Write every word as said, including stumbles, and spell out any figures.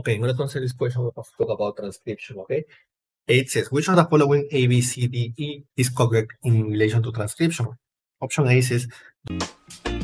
Okay, I'm going to answer this question of talk about transcription, okay? It says, which of the following A, B, C, D, E is correct in relation to transcription? Option A says,